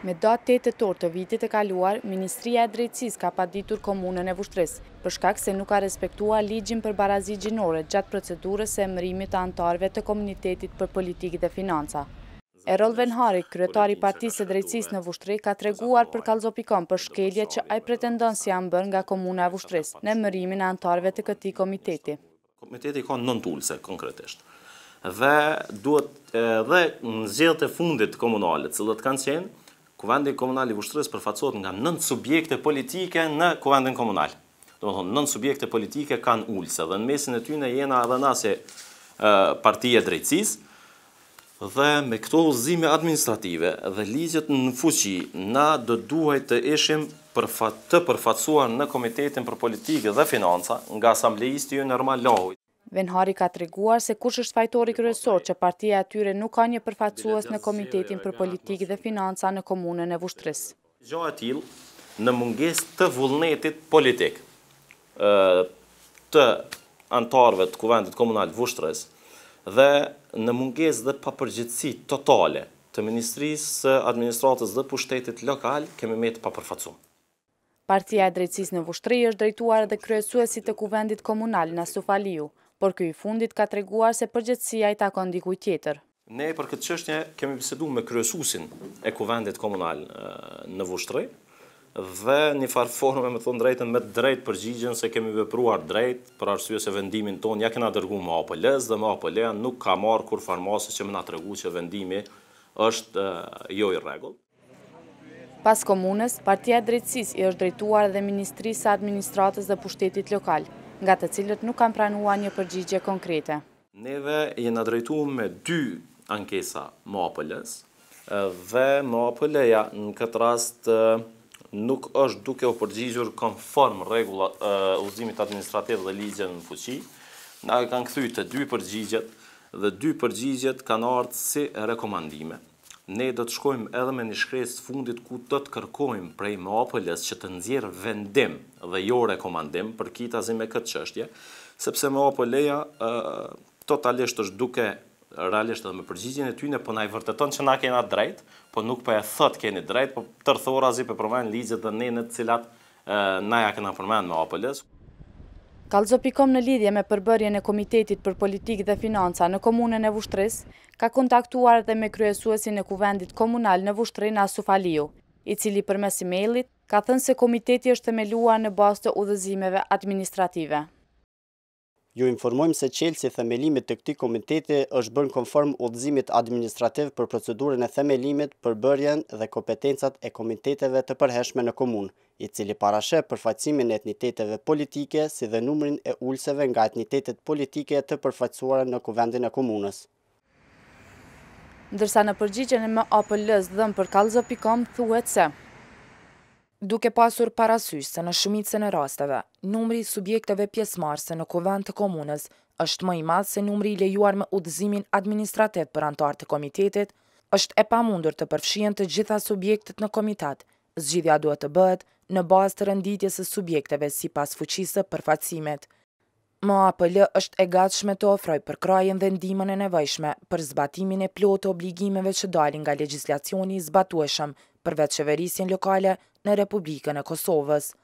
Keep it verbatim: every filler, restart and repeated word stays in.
Me datë tetë tetor të vitit e kaluar, Ministria e Drejtësisë ka paditur komunën e Vushtrisë, për shkak se nuk ka respektuar ligjin për barazi gjinore gjatë procedurës së emërimit të anëtarëve të Komunitetit për Politikë dhe Financa. Erol Venhari, kryetari i Partisë së Drejtësisë në Vushtri, ka treguar për Kallëzopikon për shkelje që ai pretendon se janë bërë nga komuna e Vushtrisë në emërimin e anëtarëve të këtij komiteti. Komiteti ka nënt ulse konkretisht. Dhe duhet edhe në zgjedhjet e fundit komunale, të cilët kanë qenë, Kuvendi Komunal i Vushtrisë përfaqësohet nga nënt subjekte politike në Kuvendin Komunal. Domethënë nënt subjekte politike kanë ulse dhe në mesin e tyre jena edhe na si Partia e Drejtësisë dhe me këto udhëzime administrative dhe ligjet në fuqi na do duhet të ishim të përfaqësuar në Komitetin për Politikë dhe Financa nga asambleisti ynë Ermal Llahui. Venhari ka treguar se kush është fajtori kryesor që partia e tyre nuk ka një përfaqësues në Komitetin për Politikë dhe Financa në komunën e Vushtrisë. Gjë e tillë në mungesë të vullnetit politik të anëtarëve të Kuvendit Komunal të Vushtrisë dhe në mungesë dhe papërgjegjësi totale të Ministrisë së Administratës dhe Pushtetit Lokal kemi me të papërfaqësuar. Partia e Drejtësisë në Vushtri është drejtuar edhe kryesuesit të Kuvendit Komunal Nasuf Aliu, por ky i fundit ka treguar se përgjegjësia i takon dikujt tjetër. Ne për këtë çështje kemi biseduar me kryesuesin e Kuvendit Komunal në Vushtri dhe një farë forme me thonë drejtën me drejt përgjigjen se kemi vepruar drejt për arsye se vendimin ton ja kena dërguar me A P L-s dhe me A P L-a nuk ka marrë kur farmase që më na tregu që vendimi është jo i rregullt. Pas komunës, Partia e Drejtësisë i është drejtuar edhe Ministrisë së Administratës dhe Pushtetit Lokal, nga të cilët nuk kanë pranuar një përgjigje konkrete. Neve jena drejtuar me dy ankesa me A P L-s dhe me A P L-ja në këtë rast nuk është duke u përgjigjur konform rregulla udhëzimit administrativ dhe ligjet në fuqi. Na kanë kthyer të dy përgjigjet dhe dy përgjigjet kanë ardhur si rekomandime. Ne do të shkojmë edhe me një shkresë të fundit ku do të kërkojmë prej M A P L-s që të nxjerrë vendim dhe jo rekomandim për kitazi me këtë çështje, sepse M A P L-ja totalisht është duke realisht edhe me përgjigjen e tyre po na i vërteton që na kena drejt, po nuk po e thot keni drejt, po tërthorazi po përmend ligjet dhe ne në të cilat na ja kena përmend M A P L-s. Kallëzopikon në lidhje me përbërjen e Komitetit për Politikë dhe Financa në komunën e Vushtrisë, ka kontaktuar edhe me kryesuesin e Kuvendit Komunal në Vushtri Nasuf Aliu, i cili përmes emailit ka thënë se komiteti është themeluar në bazë të udhëzimeve administrative. Ju informojmë se çelësi i themelimit të këtij komiteti është bërë konform udhëzimit administrativ për procedurën e themelimit, përbërjen dhe kompetencat e komiteteve të përhershme në komunë, i cili parasheh përfaqësimin e etniteteve politike si dhe numrin e ulseve nga etnitetet politike të përfaqësuara në kuvendin e komunës. Ndërsa në përgjigjen e M A P L-s dhënë për Kallëzopikon thuhet se duke pasur parasysh se në shumicën e rasteve, numri i subjekteve pjesëmarrëse në kuvend të komunës është më i madh se numri i lejuar me udhëzimin administrativ për anëtarë të komitetit, është e pamundur të përfshihen të gjitha subjektet në komitet. Zgjidhja duhet të bëhet në bazë të renditjes së subjekteve sipas fuqisë së përfaqësimit. M A P L është e gatshme të ofrojë përkrahjen dhe ndihmën e nevojshme për zbatimin e plotë të obligimeve që dalin nga legjislacioni i zbatueshëm për vetë qeverisjen lokale në Republikën e Kosovës.